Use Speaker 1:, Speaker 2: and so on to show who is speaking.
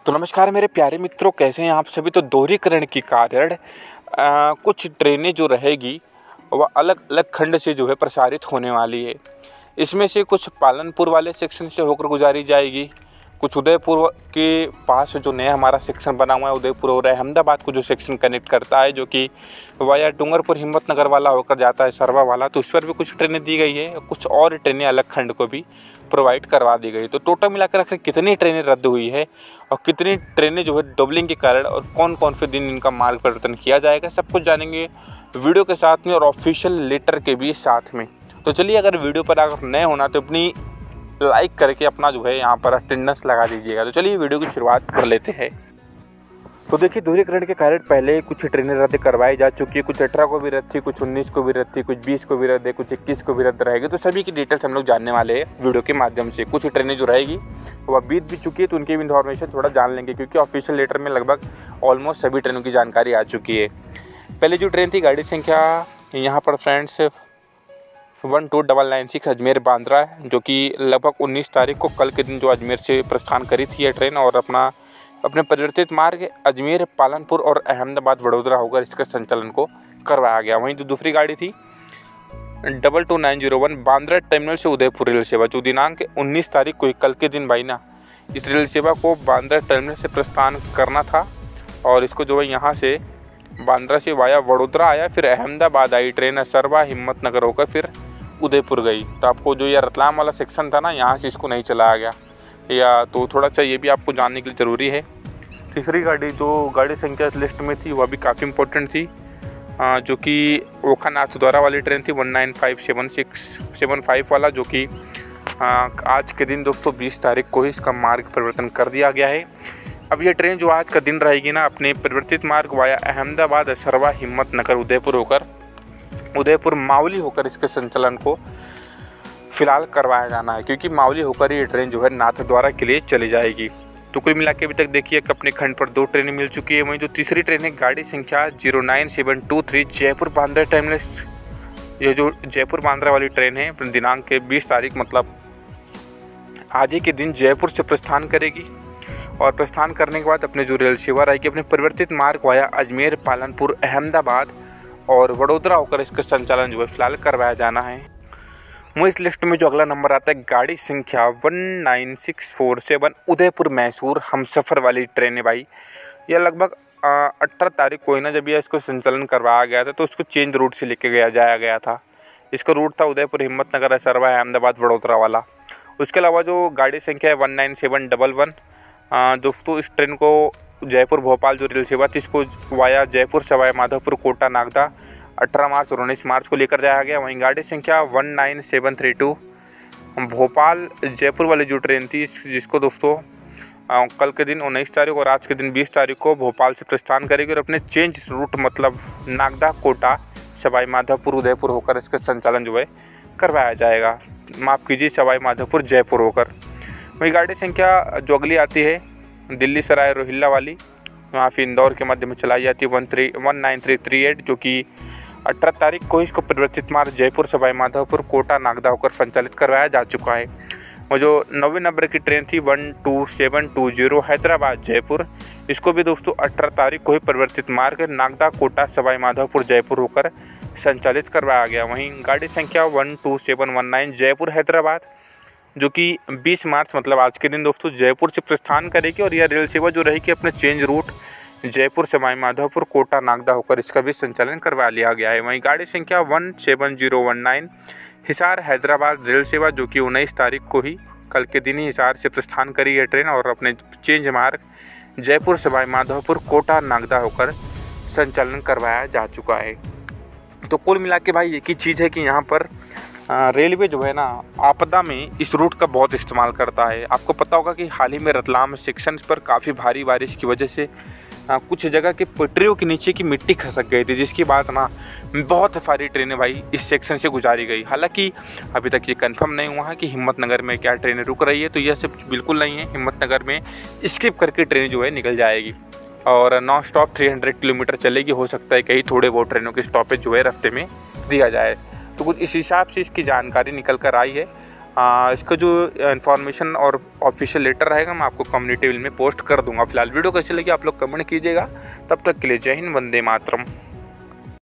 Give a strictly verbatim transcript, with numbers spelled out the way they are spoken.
Speaker 1: तो नमस्कार मेरे प्यारे मित्रों, कैसे हैं आप सभी। तो दोहरीकरण के कारण आ, कुछ ट्रेनें जो रहेगी वह अलग अलग खंड से जो है प्रसारित होने वाली है। इसमें से कुछ पालनपुर वाले सेक्शन से होकर गुजारी जाएगी, कुछ उदयपुर के पास जो नया हमारा सेक्शन बना हुआ है उदयपुर और अहमदाबाद को जो सेक्शन कनेक्ट करता है, जो कि वाया डूंगरपुर हिम्मतनगर वाला होकर जाता है सरवा वाला, तो उस पर भी कुछ ट्रेनें दी गई है। कुछ और ट्रेनें अलग खंड को भी प्रोवाइड करवा दी गई। तो टोटल मिलाकर आखिर कितनी ट्रेनें रद्द हुई है और कितनी ट्रेनें जो है डबलिंग के कारण और कौन कौन से दिन इनका मार्ग परिवर्तन किया जाएगा, सब कुछ जानेंगे वीडियो के साथ में और ऑफिशियल लेटर के भी साथ में। तो चलिए, अगर वीडियो पर अगर नए होना तो अपनी लाइक करके अपना जो है यहाँ पर अटेंडेंस लगा दीजिएगा। तो चलिए वीडियो की शुरुआत कर लेते हैं। तो देखिए, दोहरीकरण के कारण पहले कुछ ट्रेनें रद्द करवाई जा चुकी है। कुछ अठारह को भी रद्द थी, कुछ उन्नीस को भी रद्द थी, कुछ बीस को भी रद्द है, कुछ इक्कीस को भी रद्द रहेगी। तो सभी की डिटेल्स हम लोग जानने वाले हैं वीडियो के माध्यम से। कुछ ट्रेनें जो रहेगी वह बीत भी चुकी है, तो उनकी भी इन्फॉर्मेशन थोड़ा जान लेंगे, क्योंकि ऑफिशियल लेटर में लगभग ऑलमोस्ट सभी ट्रेनों की जानकारी आ चुकी है। पहले जो ट्रेन थी, गाड़ी संख्या यहाँ पर friends one two double nine six Ajmer Bandra, जो कि लगभग उन्नीस तारीख को कल के दिन जो अजमेर से प्रस्थान करी थी यह ट्रेन, और अपना अपने परिवर्तित मार्ग अजमेर, पालनपुर और अहमदाबाद वडोदरा होकर इसका संचालन को करवाया गया। वहीं जो दूसरी गाड़ी थी double two nine zero one Bandra terminal से उदयपुर रेल सेवा, जो दिनांक उन्नीस तारीख को कल के दिन भाई ना इस रेल सेवा को बांद्रा टर्मिनल से प्रस्थान करना था, और इसको जो है यहाँ से बांद्रा से वाया वडोदरा आया, फिर अहमदाबाद आई ट्रेन, सरवा हिम्मतनगर होकर फिर उदयपुर गई। तो आपको जो ये रतलाम वाला सेक्शन था ना, यहाँ से इसको नहीं चलाया गया या, तो थोड़ा सा ये भी आपको जानने के लिए ज़रूरी है। तीसरी गाड़ी जो गाड़ी संख्या इस लिस्ट में थी वह भी काफ़ी इंपॉर्टेंट थी, जो कि ओखानाथ द्वारा वाली ट्रेन थी one nine five seven six seven five वाला, जो कि आज के दिन दोस्तों बीस तारीख को ही इसका मार्ग परिवर्तन कर दिया गया है। अब ये ट्रेन जो आज का दिन रहेगी ना, अपने परिवर्तित मार्ग वाया अहमदाबाद, सरवा, हिम्मतनगर, उदयपुर होकर उदयपुर मावली होकर इसके संचालन को फिलहाल करवाया जाना है, क्योंकि मावली होकर ये ट्रेन जो है नाथद्वारा के लिए चली जाएगी। तो कुल मिला के अभी तक देखिए कि अपने खंड पर दो ट्रेनें मिल चुकी है। वहीं जो तीसरी ट्रेन है, गाड़ी संख्या zero nine seven two three Jaipur Bandra terminus, ये जो जयपुर बांद्रा वाली ट्रेन है दिनांक के बीस तारीख मतलब आज ही के दिन जयपुर से प्रस्थान करेगी, और प्रस्थान करने के बाद अपने जो रेल सेवा रहेगी अपने परिवर्तित मार्ग वाया अजमेर, पालनपुर, अहमदाबाद और वडोदरा होकर इसका संचालन जो है फिलहाल करवाया जाना है। वहीं इस लिस्ट में जो अगला नंबर आता है, गाड़ी संख्या one nine six four seven Udaipur Mysore Humsafar वाली ट्रेन है भाई। यह लगभग अठारह तारीख को ही ना, जब यह इसको संचालन करवाया गया था तो उसको चेंज रूट से लेके गया जाया गया था। इसका रूट था उदयपुर हिम्मतनगर, सरवा, अहमदाबाद, वडोदरा वाला। उसके अलावा जो गाड़ी संख्या है one nine seven double one, दोस्तों इस ट्रेन को जयपुर भोपाल जो रेल सेवा थी इसको वाया जयपुर, सवाई माधोपुर, कोटा, नागदा अठारह मार्च और उन्नीस मार्च को लेकर जाया गया। वहीं गाड़ी संख्या one nine seven three two Bhopal Jaipur वाली जो ट्रेन थी, जिसको दोस्तों कल के दिन उन्नीस तारीख और आज के दिन बीस तारीख को भोपाल से प्रस्थान करेगी, और अपने चेंज रूट मतलब नागदा, कोटा, सवाई माधोपुर, उदयपुर होकर इसका संचालन जो है करवाया जाएगा। माफ़ कीजिए, सवाई माधोपुर जयपुर होकर। वहीं गाड़ी संख्या जो अगली आती है दिल्ली सराय रोहिल्ला वाली, वहाँ फिर इंदौर के मध्य में चलाई जाती है one three one nine three three eight, जो कि अठारह तारीख को इसको परिवर्तित मार्ग जयपुर, सवाई माधोपुर, कोटा, नागदा होकर संचालित करवाया जा चुका है। और जो नौवे नंबर की ट्रेन थी one two seven two zero Hyderabad Jaipur, इसको भी दोस्तों अठारह तारीख को ही परिवर्तित मार्ग नागदा, कोटा, सवाई माधोपुर, जयपुर होकर संचालित करवाया गया। वहीं गाड़ी संख्या one two seven one nine Jaipur Hyderabad, जो कि बीस मार्च मतलब आज के दिन दोस्तों जयपुर से प्रस्थान करेगी, और यह रेल सेवा जो रहेगी अपने चेंज रूट जयपुर, सवाई माधोपुर, कोटा, नागदा होकर इसका भी संचालन करवा लिया गया है। वहीं गाड़ी संख्या one seven zero one nine Hisar Hyderabad rail सेवा, जो कि उन्नीस तारीख को ही कल के दिन ही हिसार से प्रस्थान करी है ट्रेन, और अपने चेंज मार्ग जयपुर, सवाई माधोपुर, कोटा, नागदा होकर संचालन करवाया जा चुका है। तो कुल मिला के भाई एक ही चीज़ है कि यहाँ पर रेलवे जो है ना आपदा में इस रूट का बहुत इस्तेमाल करता है। आपको पता होगा कि हाल ही में रतलाम सेक्शन पर काफ़ी भारी बारिश की वजह से आ, कुछ जगह की पटरियों के नीचे की मिट्टी खसक गई थी, जिसकी बात ना बहुत सारी ट्रेनें भाई इस सेक्शन से गुजारी गई। हालांकि अभी तक ये कंफर्म नहीं हुआ है कि हिम्मतनगर में क्या ट्रेनें रुक रही है, तो यह सब बिल्कुल नहीं है। हिम्मतनगर में स्किप करके ट्रेन जो है निकल जाएगी, और नॉन स्टॉप तीन सौ किलोमीटर चलेगी। हो सकता है कहीं थोड़े बहुत ट्रेनों के स्टॉपेज जो है रास्ते में दिया जाए। तो कुछ इस हिसाब से इसकी जानकारी निकल कर आई है। आ, इसका जो इन्फॉर्मेशन और ऑफिशियल लेटर रहेगा मैं आपको कम्युनिटी में पोस्ट कर दूंगा। फिलहाल वीडियो कैसी लगी आप लोग कमेंट कीजिएगा। तब तक के लिए जय हिंद, वंदे मातरम।